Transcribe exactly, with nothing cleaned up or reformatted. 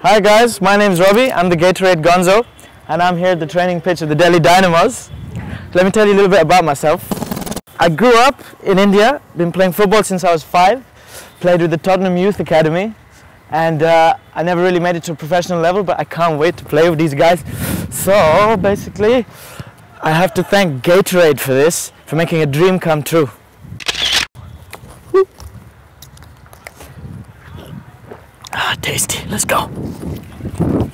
Hi guys, my name is Robbie. I'm the Gatorade Gonzo and I'm here at the training pitch of the Delhi Dynamos. Let me tell you a little bit about myself. I grew up in India, been playing football since I was five, played with the Tottenham Youth Academy, and uh, I never really made it to a professional level, but I can't wait to play with these guys. So basically, I have to thank Gatorade for this, for making a dream come true. Woo. Ah, tasty. Let's go.